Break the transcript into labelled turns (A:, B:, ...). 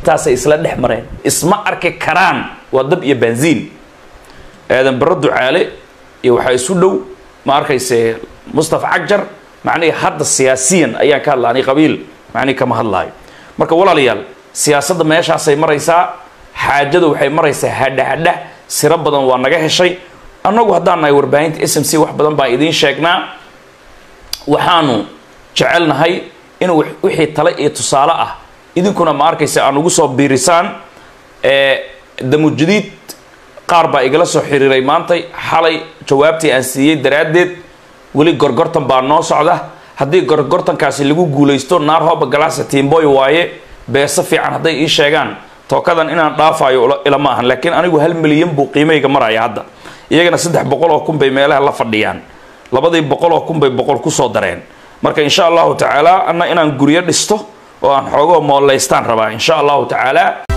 A: taasay isla dhex mareen isma arki karaan waa dab iyo benziin aadan barro ducaale iyo waxaa isu dhow ma arkayse Mustafa Cagjar macnaheedu hadda siyaasiyan ayaa ka hadlaanay qabiil macnaheedu kama hadlaayo marka walaalayaal siyaasadda meeshaas ay maraysaa xaajadu waxay maraysaa hadha sira badan waa naga heshay annagu haddaan nahay warbaahinta SMC wax badan baan idiin sheegnaa waxaanu jecelnahay in wixii tale iyo tusaale ah idinkuna ma arkaysa aan ugu soo biirisaan damujadiid qaar baa igala soo xiriiray maantay xalay jawaabtii aan siiyey daraadeed weli gorgortan baa noo socda haddii gorgortankaasi lagu guulaysto naar hooba galaasa tiimboy waaye beesa fiican hadday ii sheegaan tookadan inaan dhaafayo ila ma ahan laakiin anigu 1 milyan buu qiimeyga maraya hadda iyagana 300,000 bay meelaha la fadhiyaan 200,000 bay 100 ku soo dareen marka insha Allah taala anna inaan guriyo dhisto oo aan xoogo mooleystaan rabaa insha Allah taala